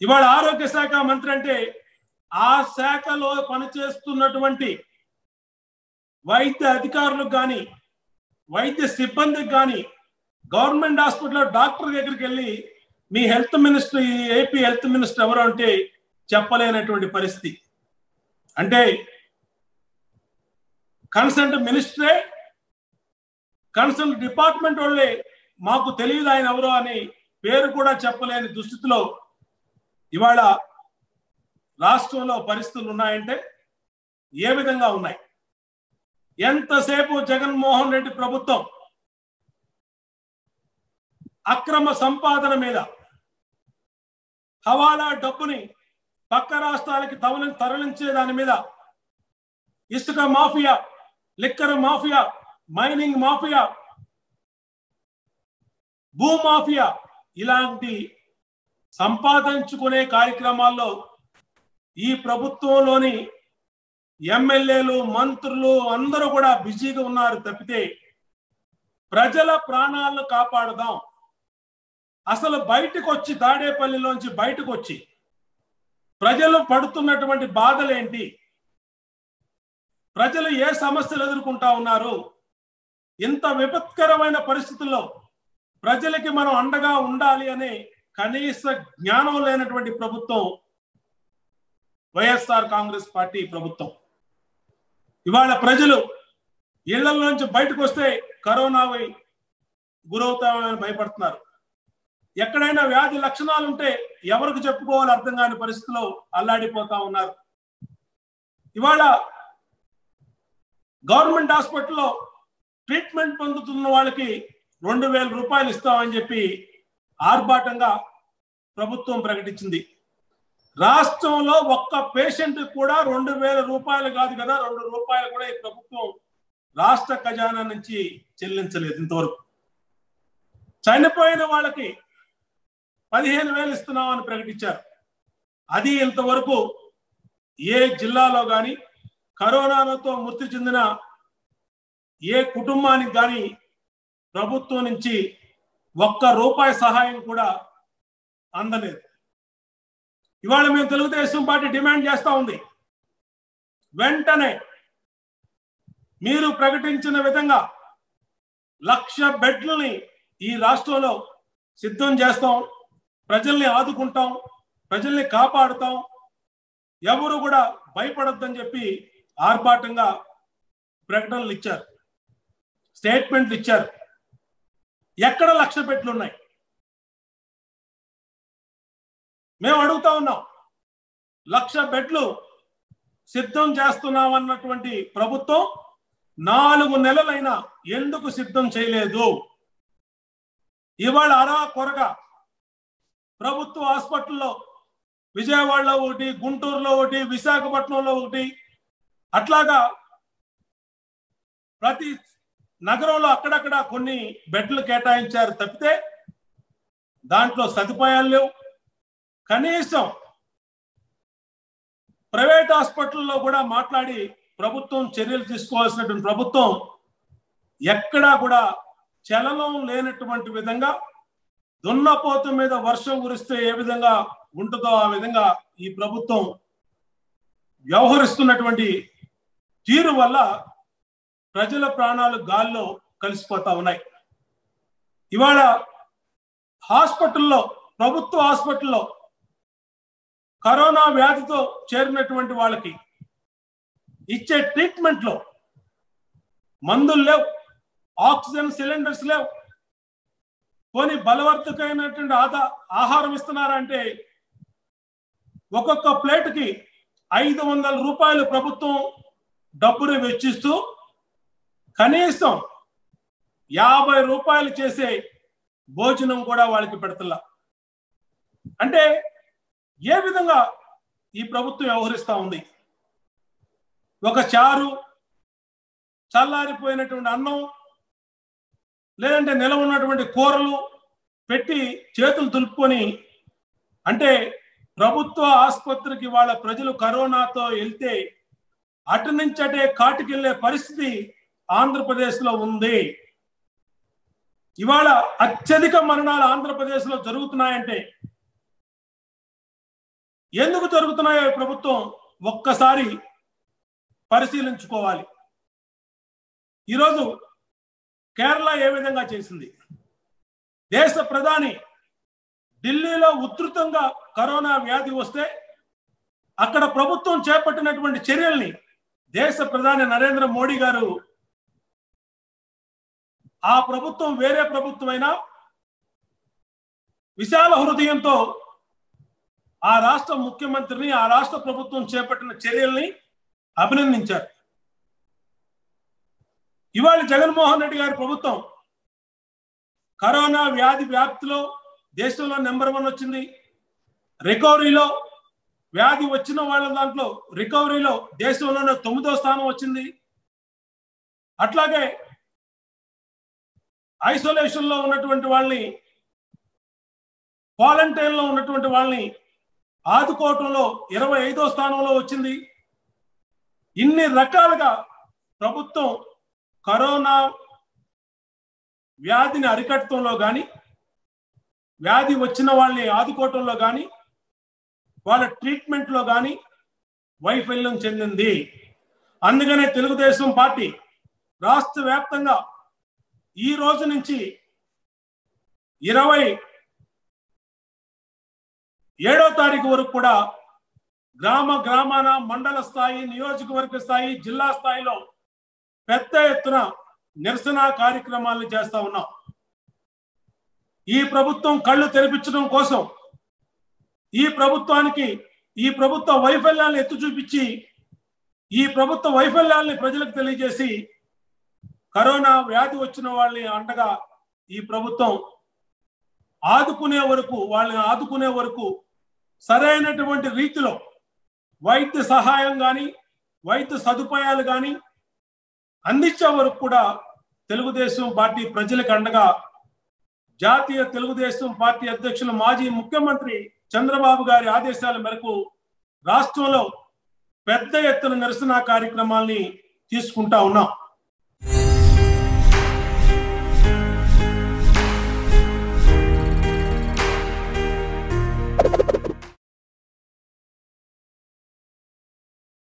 ఇవాళ ఆరోగ్య శాఖ మంత్రి అంటే ఆ శాఖలో పనిచేస్తున్నటువంటి వైద్య అధికారులకు కానీ వైద్య సిబ్బందికి కానీ గవర్నమెంట్ హాస్పిటల్లో డాక్టర్ దగ్గరికి వెళ్ళి మీ health minister AP health minister ఎవరు అంటే చెప్పలేనటువంటి పరిస్థితి. అంటే కన్సర్న్ మినిస్టరే కన్సర్న్ డిపార్ట్మెంట్ వాళ్ళే మాకు తెలియదు ఆయన ఎవరో అని పేరు కూడా చెప్పలేని దుస్థితిలో ఇవాళ రాష్ట్రంలో పరిస్థితులు ఉన్నాయంటే ఏ విధంగా ఉన్నాయి? ఎంతసేపు జగన్మోహన్ రెడ్డి ప్రభుత్వం అక్రమ సంపాదన మీద, హవాలా డబ్బుని పక్క రాష్ట్రాలకి తరలించే దాని మీద, ఇసుక mafia, liquor mafia, mining mafia, భూ మాఫియా, ఇలాంటి సంపాదించుకునే కార్యక్రమాల్లో ఈ ప్రభుత్వంలోని ఎమ్మెల్యేలు, మంత్రులు అందరూ కూడా బిజీగా ఉన్నారు తప్పితే ప్రజల ప్రాణాలను కాపాడదాం, అసలు బయటకు వచ్చి తాడేపల్లిలోంచి బయటకు వచ్చి ప్రజలు పడుతున్నటువంటి బాధలేంటి, ప్రజలు ఏ సమస్యలు ఎదుర్కొంటా ఉన్నారు, ఇంత విపత్కరమైన పరిస్థితుల్లో ప్రజలకి మనం అండగా ఉండాలి అనే కనీస జ్ఞానం లేనటువంటి ప్రభుత్వం వైఎస్ఆర్ కాంగ్రెస్ పార్టీ ప్రభుత్వం. ఇవాళ ప్రజలు ఇళ్లలోంచి బయటకు వస్తే కరోనావి గురవుతామని భయపడుతున్నారు. ఎక్కడైనా వ్యాధి లక్షణాలు ఉంటే ఎవరికి చెప్పుకోవాలో అర్థం కాని పరిస్థితిలో అల్లాడిపోతా ఉన్నారు. ఇవాళ గవర్నమెంట్ హాస్పిటల్లో ట్రీట్మెంట్ పొందుతున్న వాళ్ళకి 2000 రూపాయలు ఇస్తామని చెప్పి ఆర్భాటంగా ప్రభుత్వం ప్రకటించింది. రాష్ట్రంలో ఒక్క పేషెంట్ కూడా 2000 రూపాయలు కాదు కదా, 2 రూపాయలు కూడా ఈ ప్రభుత్వం రాష్ట్ర ఖజానా నుంచి చెల్లించలేదు ఇంతవరకు. చనిపోయిన వాళ్ళకి 15,000 ఇస్తున్నామని ప్రకటించారు. అది ఇంతవరకు ఏ జిల్లాలో కానీ కరోనాతో మృతి చెందిన ఏ కుటుంబానికి కానీ ప్రభుత్వం నుంచి ఒక్క రూపాయి సహాయం కూడా అందలేదు. ఇవాళ మేము తెలుగుదేశం పార్టీ డిమాండ్ చేస్తా ఉంది, వెంటనే మీరు ప్రకటించిన విధంగా 1,00,000 బెడ్లని ఈ రాష్ట్రంలో సిద్ధం చేస్తాం, ప్రజల్ని ఆదుకుంటాం, ప్రజల్ని కాపాడుతాం, ఎవరు కూడా భయపడొద్దని చెప్పి ఆర్భాటంగా ప్రకటనలు ఇచ్చారు, స్టేట్మెంట్లు ఇచ్చారు. ఎక్కడ 1,00,000 బెడ్లు ఉన్నాయి? మేము అడుగుతా ఉన్నాం. 1,00,000 బెడ్లు సిద్ధం చేస్తున్నామన్నటువంటి ప్రభుత్వం 4 నెలలైనా ఎందుకు సిద్ధం చేయలేదు? ఇవాళ అరా కొరగా ప్రభుత్వ హాస్పిటల్లో విజయవాడలో ఒకటి, గుంటూరులో ఒకటి, విశాఖపట్నంలో ఒకటి, అట్లాగా ప్రతి నగరంలో అక్కడక్కడ కొన్ని బెడ్లు కేటాయించారు తప్పితే దాంట్లో సదుపాయాలు లేవు. కనీసం ప్రైవేట్ హాస్పిటల్లో కూడా మాట్లాడి ప్రభుత్వం చర్యలు తీసుకోవాల్సినటువంటి ప్రభుత్వం ఎక్కడా కూడా చలనం లేనటువంటి విధంగా, దున్నపోతు మీద వర్షం కురిస్తే ఏ విధంగా ఉంటుందో ఆ విధంగా ఈ ప్రభుత్వం వ్యవహరిస్తున్నటువంటి తీరు వల్ల ప్రజల ప్రాణాలు గాల్లో కలిసిపోతా ఉన్నాయి. ఇవాళ హాస్పిటల్లో, ప్రభుత్వ హాస్పిటల్లో కరోనా వ్యాధితో చేరినటువంటి వాళ్ళకి ఇచ్చే ట్రీట్మెంట్లో మందులు లేవు, ఆక్సిజన్ సిలిండర్స్ లేవు. పోనీ బలవర్ధకమైనటువంటి ఆహారం ఇస్తున్నారంటే ఒక్కొక్క ప్లేట్కి 500 రూపాయలు ప్రభుత్వం డబ్బుని వెచ్చిస్తూ కనీసం 50 రూపాయలు చేసే భోజనం కూడా వాళ్ళకి పెడతలా. అంటే ఏ విధంగా ఈ ప్రభుత్వం వ్యవహరిస్తూ ఉంది? ఒక చారు, చల్లారిపోయినటువంటి అన్నం, లేదంటే నిలవ ఉన్నటువంటి కూరలు పెట్టి చేతులు దులుపుకొని, అంటే ప్రభుత్వ ఆసుపత్రికి వాళ్ళ ప్రజలు కరోనాతో వెళ్తే అటు నుంచి అటే కాటికెళ్లే పరిస్థితి ఆంధ్రప్రదేశ్లో ఉంది. ఇవాళ అత్యధిక మరణాలు ఆంధ్రప్రదేశ్లో జరుగుతున్నాయంటే ఎందుకు జరుగుతున్నాయో ప్రభుత్వం ఒక్కసారి పరిశీలించుకోవాలి. ఈరోజు కేరళ ఏ విధంగా చేసింది? దేశ ప్రధాని ఢిల్లీలో ఉధృతంగా కరోనా వ్యాధి వస్తే అక్కడ ప్రభుత్వం చేపట్టినటువంటి చర్యల్ని దేశ ప్రధాని నరేంద్ర మోడీ గారు, ఆ ప్రభుత్వం వేరే ప్రభుత్వమైనా విశాల హృదయంతో ఆ రాష్ట్ర ముఖ్యమంత్రిని, ఆ రాష్ట్ర ప్రభుత్వం చేపట్టిన చర్యల్ని అభినందించారు. ఇవాళ జగన్మోహన్ రెడ్డి గారి ప్రభుత్వం కరోనా వ్యాధి వ్యాప్తిలో దేశంలో నెంబర్ 1 వచ్చింది. రికవరీలో వ్యాధి వచ్చిన వాళ్ళ దాంట్లో రికవరీలో దేశంలోనే 9వ స్థానం వచ్చింది. అట్లాగే ఐసోలేషన్ లో ఉన్నటువంటి వాళ్ళని, క్వారంటైన్ లో ఉన్నటువంటి వాళ్ళని ఆదుకోవటంలో 25వ స్థానంలో వచ్చింది. ఇన్ని రకాలుగా ప్రభుత్వం కరోనా వ్యాధిని అరికట్టడంలో కానీ, వ్యాధి వచ్చిన వాళ్ళని ఆదుకోవటంలో కానీ, వాళ్ళ ట్రీట్మెంట్లో కానీ వైఫల్యం చెందింది. అందుకనే తెలుగుదేశం పార్టీ రాష్ట్ర వ్యాప్తంగా ఈ రోజు నుంచి 27వ తారీఖు వరకు కూడా గ్రామాన, మండల స్థాయి, నియోజకవర్గ స్థాయి, జిల్లా స్థాయిలో పెద్ద ఎత్తున నిరసన కార్యక్రమాలను చేస్తా ఉన్నాం. ఈ ప్రభుత్వం కళ్ళు తెరిపించడం కోసం, ఈ ప్రభుత్వానికి, ఈ ప్రభుత్వ వైఫల్యాలను ఎత్తి చూపించి, ఈ ప్రభుత్వ వైఫల్యాల్ని ప్రజలకు తెలియజేసి, కరోనా వ్యాధి వచ్చిన వాళ్ళని అండగా ఈ ప్రభుత్వం ఆదుకునే వరకు, వాళ్ళని ఆదుకునే వరకు సరైనటువంటి రీతిలో వైద్య సహాయం కానీ, వైద్య సదుపాయాలు కానీ అందించే వరకు కూడా తెలుగుదేశం పార్టీ ప్రజలకు అండగా, జాతీయ తెలుగుదేశం పార్టీ అధ్యక్షులు, మాజీ ముఖ్యమంత్రి చంద్రబాబు గారి ఆదేశాల మేరకు రాష్ట్రంలో పెద్ద ఎత్తున నిరసన కార్యక్రమాల్ని తీసుకుంటా ఉన్నాం.